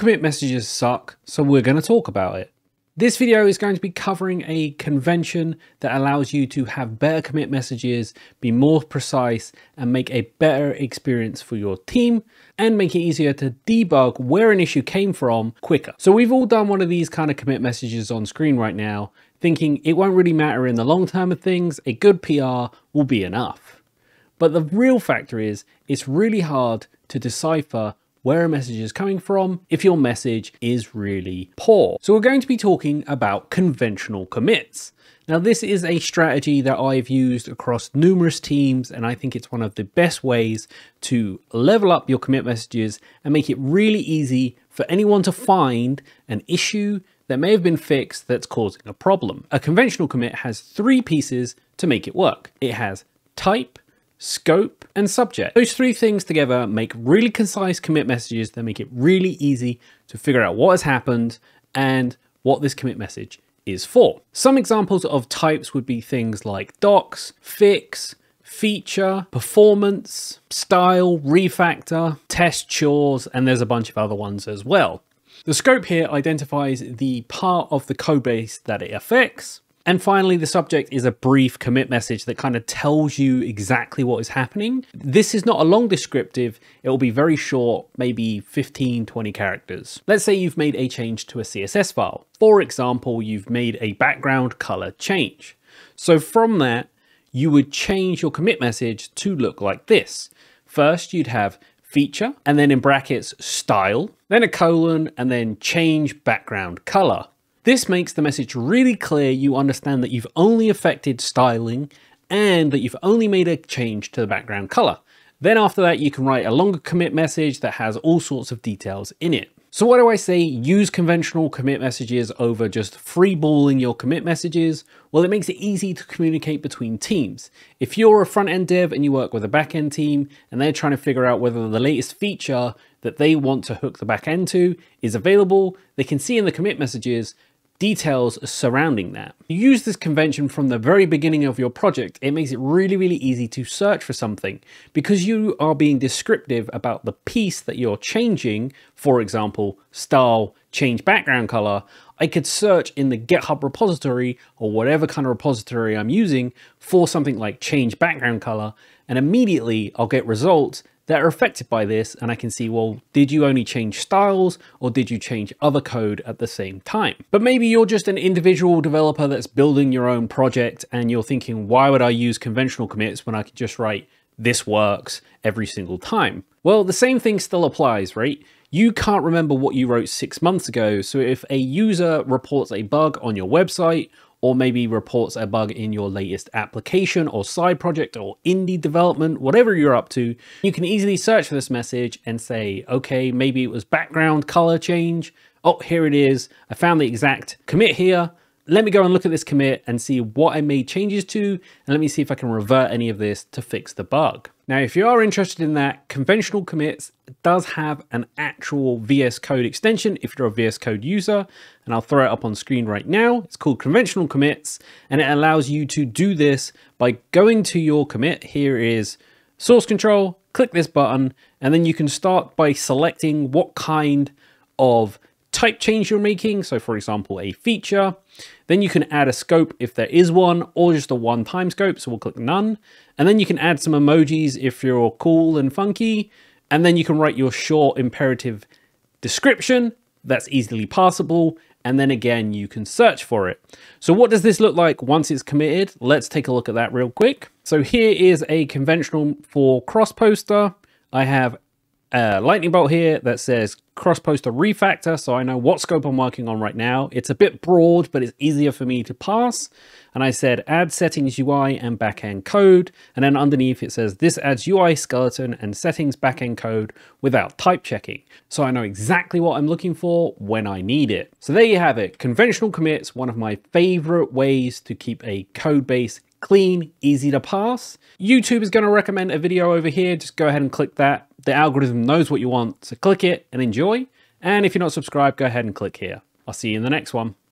commit messages suck, so we're going to talk about it. This video is going to be covering a convention that allows you to have better commit messages, be more precise, and make a better experience for your team, and make it easier to debug where an issue came from quicker. So we've all done one of these kind of commit messages on screen right now, thinking it won't really matter in the long term of things, a good PR will be enough. But the real factor is, it's really hard to decipher where a message is coming from if your message is really poor. So we're going to be talking about conventional commits. Now, this is a strategy that I've used across numerous teams, and I think it's one of the best ways to level up your commit messages and make it really easy for anyone to find an issue that may have been fixed that's causing a problem. A conventional commit has three pieces to make it work. It has type, scope, and subject. Those three things together make really concise commit messages that make it really easy to figure out what has happened and what this commit message is for. Some examples of types would be things like docs, fix, feature, performance, style, refactor, test chores, and there's a bunch of other ones as well. The scope here identifies the part of the code base that it affects. And finally, the subject is a brief commit message that kind of tells you exactly what is happening. This is not a long descriptive. It will be very short, maybe 15, 20 characters. Let's say you've made a change to a CSS file. For example, you've made a background color change. So from that, you would change your commit message to look like this. First, you'd have feature, and then in brackets, style, then a colon, and then change background color. This makes the message really clear you understand that you've only affected styling and that you've only made a change to the background color. Then after that, you can write a longer commit message that has all sorts of details in it. So why do I say use conventional commit messages over just freeballing your commit messages? Well, it makes it easy to communicate between teams. If you're a front-end dev and you work with a back-end team and they're trying to figure out whether the latest feature that they want to hook the back-end to is available, they can see in the commit messages details surrounding that. You use this convention from the very beginning of your project. It makes it really, really easy to search for something because you are being descriptive about the piece that you're changing. For example, style, change background color. I could search in the GitHub repository or whatever kind of repository I'm using for something like change background color, and immediately I'll get results that are affected by this, and I can see, well, did you only change styles or did you change other code at the same time? But maybe you're just an individual developer that's building your own project and you're thinking, why would I use conventional commits when I could just write this works every single time? Well, the same thing still applies, right? You can't remember what you wrote 6 months ago. So if a user reports a bug on your website, or maybe reports a bug in your latest application or side project or indie development, whatever you're up to, you can easily search for this message and say, okay, maybe it was background color change. Oh, here it is. I found the exact commit here. Let me go and look at this commit and see what I made changes to, and let me see if I can revert any of this to fix the bug. Now, if you are interested in that, conventional commits does have an actual VS Code extension if you're a VS Code user, and I'll throw it up on screen right now. It's called conventional commits, and it allows you to do this by going to your commit. Here is source control, click this button, and then you can start by selecting what kind of type change you're making. So for example, a feature. Then you can add a scope if there is one, or just a one-time scope. So we'll click none. And then you can add some emojis if you're cool and funky. And then you can write your short imperative description that's easily passable. And then again, you can search for it. So what does this look like once it's committed? Let's take a look at that real quick. So here is a conventional for cross-poster. I have a lightning bolt here that says cross-poster refactor, so I know what scope I'm working on right now. It's a bit broad, but it's easier for me to pass. And I said add settings UI and backend code, and then underneath it says this adds UI skeleton and settings backend code without type checking. So I know exactly what I'm looking for when I need it. So there you have it. Conventional commits, one of my favorite ways to keep a code base clean, easy to pass. YouTube is going to recommend a video over here. Just go ahead and click that. The algorithm knows what you want, so click it and enjoy. And if you're not subscribed, go ahead and click here. I'll see you in the next one.